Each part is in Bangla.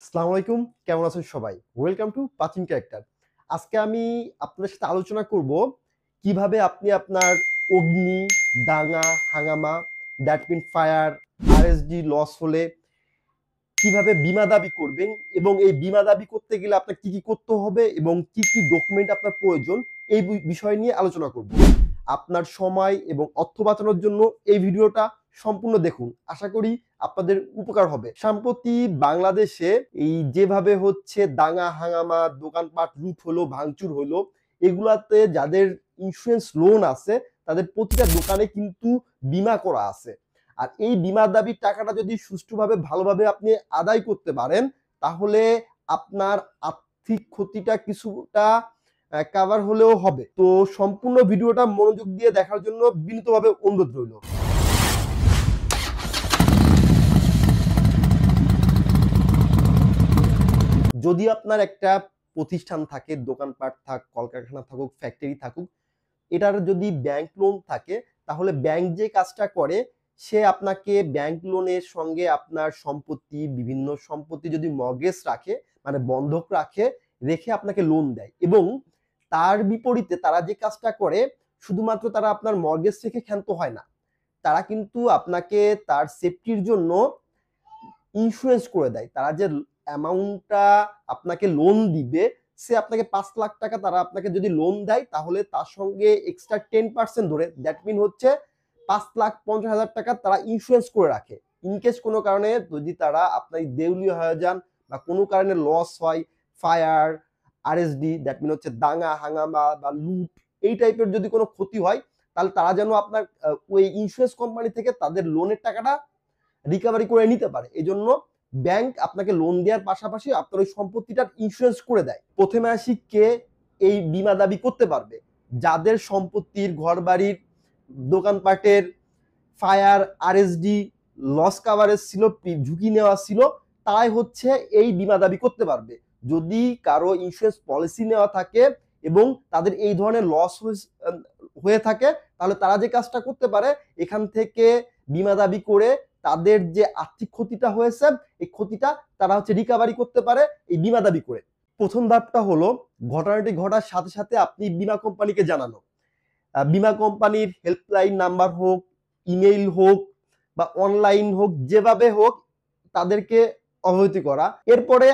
আসসালামু আলাইকুম, কেমন আছেন সবাই? ওয়েলকাম টু পাচিং ক্যারেক্টার। আজকে আমি আপনাদের সাথে আলোচনা করব কিভাবে আপনি আপনার অগ্নি, দাঙ্গা, হাঙ্গামা, that mean fire, RSD loss হলে কিভাবে বীমা দাবি করবেন এবং এই বীমা দাবি করতে গেলে আপনার কি কি করতে হবে এবং কি কি ডকুমেন্ট আপনার প্রয়োজন এই বিষয় নিয়ে আলোচনা করব। আপনার সময় এবং অর্থ বাঁচানোর জন্য এই ভিডিওটা সম্পূর্ণ দেখুন, আশা করি আপনাদের উপকার হবে। সম্প্রতি বাংলাদেশে এই যেভাবে হচ্ছে দাঙ্গা হাঙ্গামা, দোকানপাট লুট হলো, ভাঙচুর হলো, এগুলাতে যাদের ইন্স্যুরেন্স লোন আছে তাদের প্রতিটা দোকানে কিন্তু বীমা করা আছে। আর এই বীমার দাবির টাকাটা যদি সুষ্ঠুভাবে ভালোভাবে আপনি আদায় করতে পারেন তাহলে আপনার আর্থিক ক্ষতিটা কিছুটা কভার হলেও হবে। তো সম্পূর্ণ ভিডিওটা মনোযোগ দিয়ে দেখার জন্য বিনীতভাবে অনুরোধ রইল। যদি আপনার একটা প্রতিষ্ঠান থাকে, দোকানপাট থাক, কলকারখানা থাকুক, ফ্যাক্টরি থাকুক, এটার যদি ব্যাংক লোন থাকে তাহলে ব্যাংক যে কাজটা করে সে আপনাকে ব্যাংক লোনের সঙ্গে আপনার সম্পত্তি, বিভিন্ন সম্পত্তি যদি মর্গেজ রাখে মানে বন্ধক রেখে আপনাকে লোন দেয়। এবং তার বিপরীতে তারা যে কাজটা করে, শুধুমাত্র তারা আপনার মর্গেজ রেখে ক্ষান্ত হয় না, তারা কিন্তু আপনাকে তার সেফটির জন্য ইন্স্যুরেন্স করে দেয়। তারা যে অ্যামাউন্টটা আপনাকে লোন দিবে, সে আপনাকে ৫ লাখ টাকা তারা আপনাকে যদি লোন দেয় তাহলে তার সঙ্গে এক্সট্রা 10% ধরে, দ্যাট মিন হচ্ছে ৫,৫০,০০০ টাকা তারা ইন্স্যুরেন্স করে রাখে। ইনকেস কোনো কারণে যদি তারা আপনার দেউলিয়া হয়ে যান বা কোনো কারণে লস হয়, ফায়ার, আরএসডি দ্যাট মিন হচ্ছে দাঙ্গা হাঙ্গামা বা লুট, এই টাইপের যদি কোনো ক্ষতি হয় তাহলে তারা যেন আপনার ওই ইন্স্যুরেন্স কোম্পানি থেকে তাদের লোনের টাকাটা রিকভারি করে নিতে পারে। এই জন্য ব্যাংক আপনাকে লোন দেওয়ার পাশাপাশি আপনার ওই সম্পত্তিটার ইন্স্যুরেন্স করে দেয়। প্রথমে আসি কে এই বীমা দাবি করতে পারবে। যাদের সম্পত্তির, ঘরবাড়ির, দোকানপাটের ফায়ার, আরএসডি লস কাভারেজ ছিল, ঝুঁকি নেওয়া ছিল, তাই হচ্ছে এই বীমা দাবি করতে পারবে। যদি কারো ইন্স্যুরেন্স পলিসি নেওয়া থাকে এবং তাদের এই ধরনের লস হয়ে থাকে তাহলে তারা যে কাজটা করতে পারে, এখান থেকে বীমা দাবি করে তাদের যে আর্থিক ক্ষতিটা হয়েছে এই ক্ষতিটা তারা হচ্ছে রিকভারি করতে পারে এই বীমা দাবি করে। প্রথম ধাপটা হলো ঘটনাটি ঘটার সাথে সাথে আপনি বীমা কোম্পানিকে জানানো। বীমা কোম্পানির হেল্পলাইন নাম্বার হোক, ইমেইল হোক বা অনলাইন হোক, যেভাবে হোক তাদেরকে অবহিত করা। এরপরে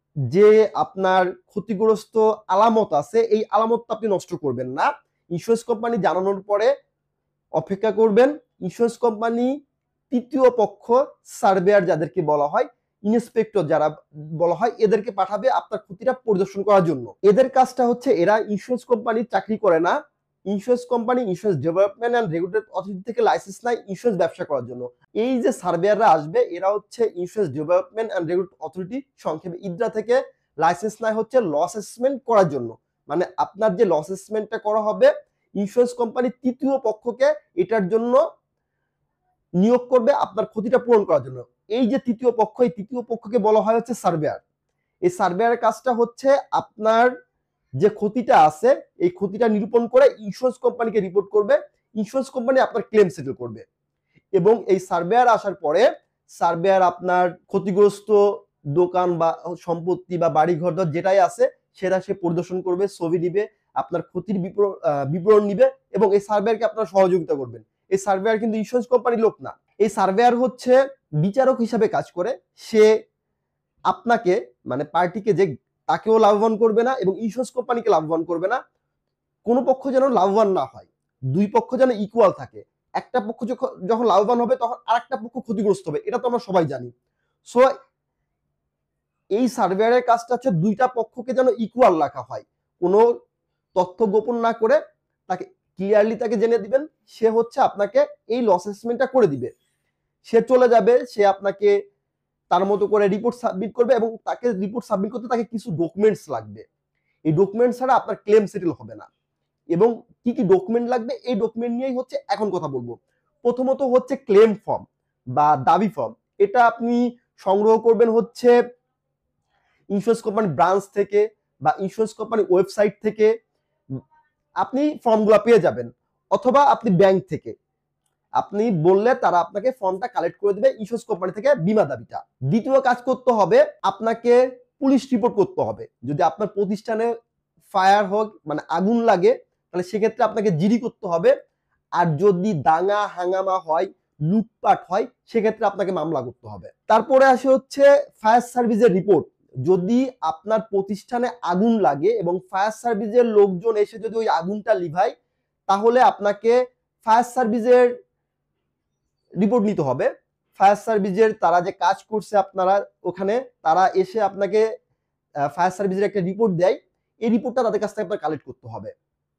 যে আপনার ক্ষতিগ্রস্ত আলামত আছে এই আলামতটা আপনি নষ্ট করবেন না। ইন্স্যুরেন্স কোম্পানি জানানোর পরে অপেক্ষা করবেন। ইন্স্যুরেন্স কোম্পানি তৃতীয় পক্ষ, সার্ভেয়ার যাদেরকে বলা হয়, ইন্সপেক্টর যারা বলা হয়, এদেরকে পাঠাবে আপনার ক্ষতিটা পরিদর্শন করার জন্য। এদের কাজটা হচ্ছে, এরা ইন্স্যুরেন্স কোম্পানির চাকরি করে না। Insurance company insurance development and regulatory authority থেকে লাইসেন্স নেয় ইন্স্যুরেন্স ব্যবসা করার জন্য। এই যে সার্ভেয়াররা আসবে এরা হচ্ছে insurance development and regulatory authority, সংক্ষেপে ইদ্রা, থেকে লাইসেন্স নেয় হচ্ছে লস অ্যাসেসমেন্ট করার জন্য। মানে আপনার যে লস অ্যাসেসমেন্টটা করা হবে, ইন্স্যুরেন্স কোম্পানি তৃতীয় পক্ষকে এটার জন্য নিয়োগ করবে আপনার ক্ষতিটা পূরণ করার জন্য। এই যে তৃতীয় পক্ষ, এই তৃতীয় পক্ষকে বলা হয় হচ্ছে সার্ভেয়ার। এই সার্ভেয়ারের কাজটা হচ্ছে আপনার যে ক্ষতিটা আছে এই ক্ষতিটা নিরূপণ করে ইন্স্যুরেন্স কোম্পানিকে রিপোর্ট করবে। ইন্স্যুরেন্স কোম্পানি আপনার ক্লেম সেটেল করবে এবং এই সার্ভেয়ার আসার পরে সার্ভেয়ার আপনার ক্ষতিগ্রস্ত দোকান বা সম্পত্তি বা বাড়িঘর যেটাই আছে সেটা সে পরিদর্শন করবে, ছবি নিবে, আপনার ক্ষতির বিবরণ নিবে এবং এই সার্ভেয়ারকে আপনার সহযোগিতা করবেন। এই সার্ভেয়ার কিন্তু ইন্স্যুরেন্স কোম্পানির লোক না। এই সার্ভেয়ার হচ্ছে বিচারক হিসাবে কাজ করে। সে আপনাকে মানে পার্টিকে যে তাকেও লাভবান করবে না এবং ইন্স্যুরেন্স কোম্পানিকে লাভবান করবে না। কোনো পক্ষ যেন লাভবান না হয়, দুই পক্ষ যেন ইকুয়াল থাকে। একটা পক্ষ যখন লাভবান হবে তখন আরেকটা পক্ষ ক্ষতিগ্রস্ত হবে, এটা তো আমরা সবাই জানি। সো এই সার্ভেয়ারের কাজটা হচ্ছে দুইটা পক্ষকে যেন ইকুয়াল রাখা হয়, কোনো তথ্য গোপন না করে তাকে ক্লিয়ারলি তাকে জেনে দিবেন। সে হচ্ছে আপনাকে এই লস অ্যাসেসমেন্টটা করে দিবে। সে চলে যাবে, সে আপনাকে তার মতো করে রিপোর্ট সাবমিট করবে এবং তাকে রিপোর্ট সাবমিট করতে তাকে কিছু ডকুমেন্টস লাগবে। এই ডকুমেন্টস ছাড়া আপনার ক্লেম সেটেল হবে না। এবং কি কি ডকুমেন্ট লাগবে এই ডকুমেন্ট নিয়েই হচ্ছে এখন কথা বলবো। প্রথমত হচ্ছে ক্লেম ফর্ম বা দাবি ফর্ম। এটা আপনি সংগ্রহ করবেন হচ্ছে ইন্স্যুরেন্স কোম্পানি ব্রাঞ্চ থেকে বা ইন্স্যুরেন্স কোম্পানি ওয়েবসাইট থেকে আপনি ফর্মগুলো পেয়ে যাবেন, অথবা আপনি ব্যাংক থেকে আপনি বললে তারা আপনাকে ফর্মটা কালেক্ট করে দেবে ইন্স্যুরেন্স কোম্পানি থেকে বীমা দাবিটা। দ্বিতীয় কাজ করতে হবে, আপনাকে পুলিশ রিপোর্ট করতে হবে। যদি আপনার প্রতিষ্ঠানে ফায়ার হোক মানে আগুন লাগে, তাহলে সেক্ষেত্রে আপনাকে জিডি করতে হবে। আর যদি দাঙ্গা হাঙ্গামা হয়, লুটপাট হয়, সেক্ষেত্রে আপনাকে মামলা করতে হবে। তারপরে আসে হচ্ছে ফায়ার সার্ভিসের রিপোর্ট। যদি আপনার প্রতিষ্ঠানে আগুন লাগে এবং ফায়ার সার্ভিসের লোকজন এসে যদি ওই আগুনটা লিভায়, তাহলে আপনাকে ফায়ার সার্ভিসের রিপোর্ট নিতে হবে। ফায়ার সার্ভিসের তারা যে কাজ করছে আপনারা ওখানে, তারা এসে আপনাকে ফায়ার সার্ভিসের একটা রিপোর্ট দেয়, এই রিপোর্টটা তাদের কাছ থেকে আপনার কালেক্ট করতে হবে।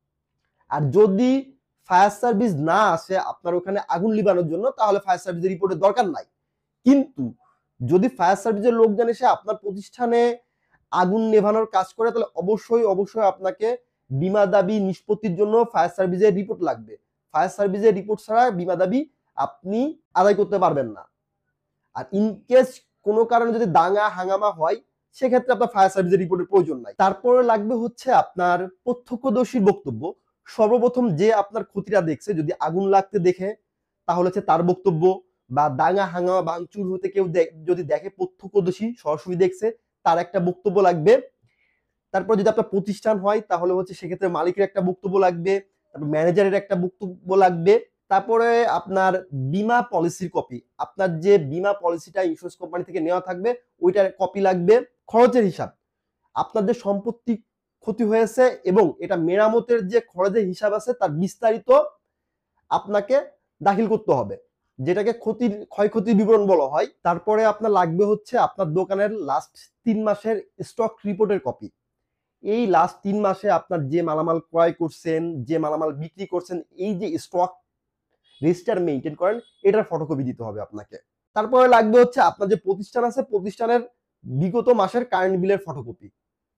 আর যদি ফায়ার সার্ভিস না আসে আপনার ওখানে আগুন লিভানোর জন্য, তাহলে ফায়ার সার্ভিসের রিপোর্টের দরকার নাই। কিন্তু যদি ফায়ার সার্ভিসের লোকজন এসে আপনার প্রতিষ্ঠানে আগুন নেভানোর কাজ করে, তাহলে অবশ্যই আপনাকে বীমা দাবি নিষ্পত্তির জন্য ফায়ার সার্ভিসের রিপোর্ট লাগবে। ফায়ার সার্ভিসের রিপোর্ট ছাড়া বীমা দাবি আপনি আদায় করতে পারবেন না। আর ইনকেস কোনো কারণে যদি দাঙ্গা হাঙ্গামা হয়, সেক্ষেত্রে আপনার ফায়ার সার্ভিসের রিপোর্টের প্রয়োজন নাই। তারপরে লাগবে হচ্ছে আপনার প্রত্যক্ষদর্শীর বক্তব্য। সর্বপ্রথম যে আপনার ক্ষতিটা দেখছে, যদি আগুন লাগতে দেখে তাহলে হচ্ছে তার বক্তব্য, বা দাঙ্গা হাঙ্গামা ভাঙচুর হতে কেউ যদি দেখে প্রত্যক্ষদর্শী সরাসরি দেখছে, তার একটা বক্তব্য লাগবে। তারপর যদি আপনার প্রতিষ্ঠান হয় তাহলে হচ্ছে সেক্ষেত্রে মালিকের একটা বক্তব্য লাগবে, তারপর ম্যানেজারের একটা বক্তব্য লাগবে। তারপরে আপনার বীমা পলিসির কপি, আপনার যে বীমা পলিসিটা ইন্স্যুরেন্স কোম্পানি থেকে নেওয়া থাকবে ওইটার কপি লাগবে। খরচের হিসাব, আপনাদের সম্পত্তি ক্ষতি হয়েছে এবং এটা মেরামতের যে খরচের হিসাব আছে তার বিস্তারিত আপনাকে দাখিল করতে হবে, যেটাকে ক্ষয়ক্ষতির বিবরণ বলা হয়। তারপরে আপনার লাগবে হচ্ছে আপনার দোকানের লাস্ট 3 মাসের স্টক রিপোর্টের কপি। এই লাস্ট 3 মাসে আপনার যে মালামাল ক্রয় করছেন, যে মালামাল বিক্রি করছেন, এই যে স্টক রেজিস্টার মেইনটেইন করেন, এটার ফটোকপি দিতে হবে আপনাকে। তারপরে লাগবে হচ্ছে আপনার যে প্রতিষ্ঠান আছে প্রতিষ্ঠানের বিগত মাসের কারেন্ট বিলের ফটোকপি।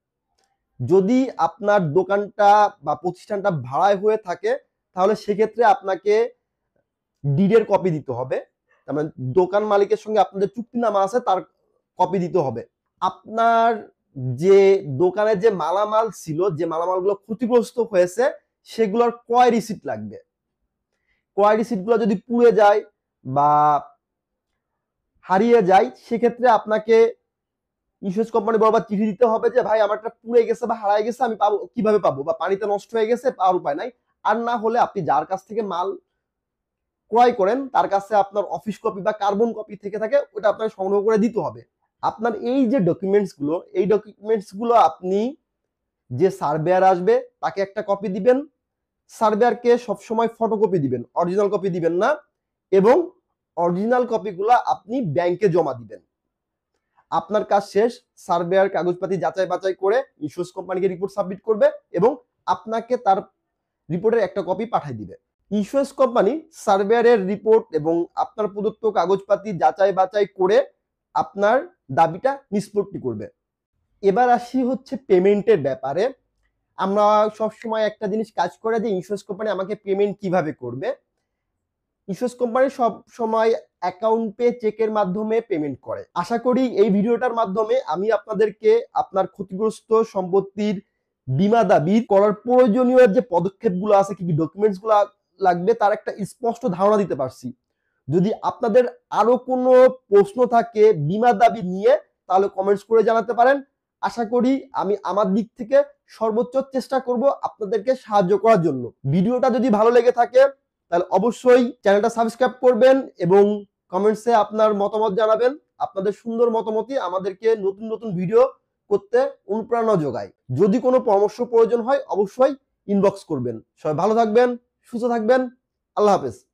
যদি আপনার দোকানটা বা প্রতিষ্ঠানটা ভাড়ায় হয়ে থাকে, তাহলে সেক্ষেত্রে আপনাকে ডিডের কপি দিতে হবে। তার মানে দোকান মালিকের সঙ্গে আপনাদের চুক্তিনামা আছে তার কপি দিতে হবে। আপনার যে দোকানে যে মালামাল ছিল, যে মালামালগুলো ক্ষতিগ্রস্ত হয়েছে, সেগুলোর ক্রয় রিসিট লাগবে। ক্রয় রিসিটগুলো যদি পুড়ে যায় বা হারিয়ে যায়, সেক্ষেত্রে আপনাকে ইন্স্যুরেন্স কোম্পানি বরাবর চিঠি দিতে হবে যে ভাই আমারটা পুড়ে গেছে বা হারায় গেছে, আমি পাবো কিভাবে পাবো, বা পানিতে নষ্ট হয়ে গেছে, পাওয়ার উপায় নাই। আর না হলে আপনি যার কাছ থেকে মাল ক্রয় করেন তার কাছে আপনার অফিস কপি বা কার্বন কপি থেকে থাকে, ওটা আপনাকে সংগ্রহ করে দিতে হবে। আপনার এই যে ডকুমেন্টসগুলো, এই ডকুমেন্টসগুলো আপনি যে সার্ভেয়ার আসবে তাকে একটা কপি দিবেন। সার্ভেয়ারকে সবসময় ফটোকপি দিবেন, অরিজিনাল কপি দিবেন না। এবং অরিজিনাল কপিগুলো আপনি ব্যাংকে জমা দিবেন। আপনার কাজ শেষ। সার্ভেয়ার কাগজপাতি যাচাই বাছাই করে ইন্স্যুরেন্স কোম্পানিকে রিপোর্ট সাবমিট করবে এবং আপনাকে তার রিপোর্টের একটা কপি পাঠিয়ে দিবে। ইন্স্যুরেন্স কোম্পানি সার্ভেয়ারের রিপোর্ট এবং আপনার প্রদত্ত কাগজপাতি যাচাই বাছাই করে আপনার দাবিটা নিষ্পত্তি করবে। এবার আসি হচ্ছে পেমেন্টের ব্যাপারে। আমরা সবসময় একটা জিনিস কাজ করে যে ইন্স্যুরেন্স কোম্পানি আমাকে পেমেন্ট কিভাবে করবে। ইন্স্যুরেন্স কোম্পানি সব সময় অ্যাকাউন্ট পে চেকের মাধ্যমে পেমেন্ট করে। আশা করি এই ভিডিওটার মাধ্যমে আমি আপনাদেরকে আপনার ক্ষতিগ্রস্ত সম্পত্তির বীমা দাবি করার প্রয়োজনীয় যে পদক্ষেপগুলো আছে, কি কি ডকুমেন্টসগুলো লাগবে, তার একটা স্পষ্ট ধারণা দিতে পারছি। যদি আপনাদের আরো কোনো প্রশ্ন থাকে বীমা দাবি নিয়ে, তাহলে কমেন্টস করে জানাতে পারেন। আশা করি আমি আমার দিক থেকে সর্বোচ্চ চেষ্টা করব আপনাদেরকে সাহায্য করার জন্য। ভিডিওটা যদি ভালো লেগে থাকে তাহলে অবশ্যই চ্যানেলটা সাবস্ক্রাইব করবেন এবং কমেন্টসে আপনার মতামত জানাবেন। আপনাদের সুন্দর মতামতই আমাদেরকে নতুন নতুন ভিডিও করতে অনুপ্রেরণা যোগায়। যদি কোনো পরামর্শ প্রয়োজন হয় অবশ্যই ইনবক্স করবেন। সবাই ভালো থাকবেন, সুস্থ থাকবেন। আল্লাহ হাফেজ।